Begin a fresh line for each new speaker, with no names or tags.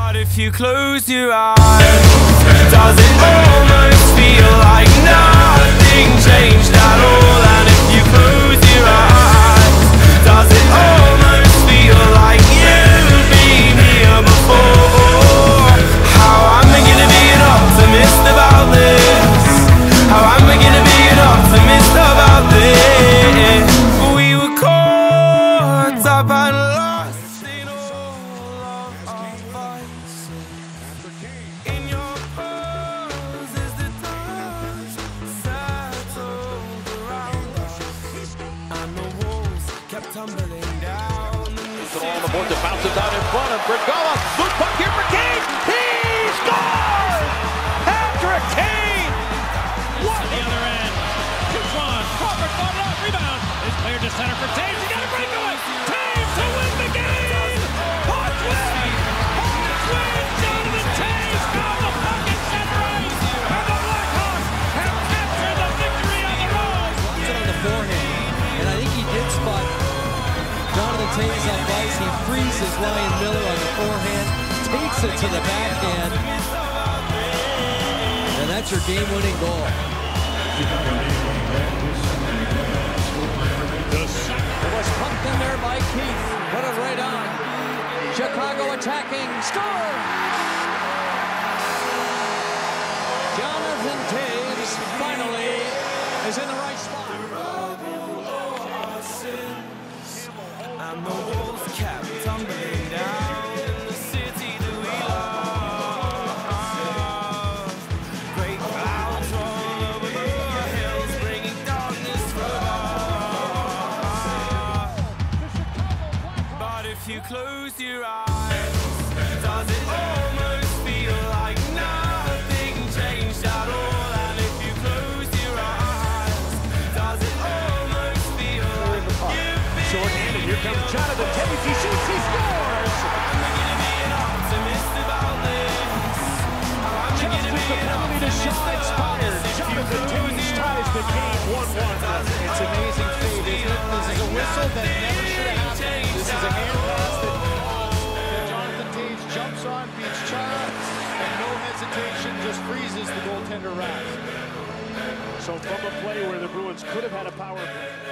But if you close your eyes, does it almost feel like nothing changed at all? And if you close your eyes, does it almost feel like you've been here before? How am I gonna be an optimist about this? How am I gonna be an optimist about this? We were caught up and lost in all of our vices. In your pose as the dust settled around us, and the walls kept tumbling down.
It's all on the board that bounces out in front of Brigala. Loose puck here for Kane. He scores! Patrick Kane!
What? The other end. Kutron. Crawford fought it out. Rebound. It's cleared to center for Toews. He got a breakaway. Toews to win the game. Hawks win. Hawks win. Jonathan Toews found the puck in center ice. And the Blackhawks have captured the victory on the road.
It's on the forehand. And I think he did spot Jonathan Toews on ice. He freezes Ryan Miller on the forehand. Takes it to the backhand. And that's your game-winning goal. It was pumped in there by Keith. Put it right on. Chicago attacking. Score! Jonathan Toews finally is in the right spot.
And the walls kept tumbling down in the city that we love. Great clouds roll over the hills, bringing darkness for us. But if you close your eyes, does it almost feel like nothing changed at all? And if you close your eyes, does it almost feel like you've been
Short-handed. Here comes Jonathan Toews. He shoots. He scores! Just with the penalty to shot expired. Jonathan Toews ties the game 1-1.
It's amazing fate, isn't it? This is a whistle that never should have happened. This is a hand pass that Jonathan Toews jumps on, beats Chara, and no hesitation, just freezes the goaltender rack.
So from a play where the Bruins could have had a power play.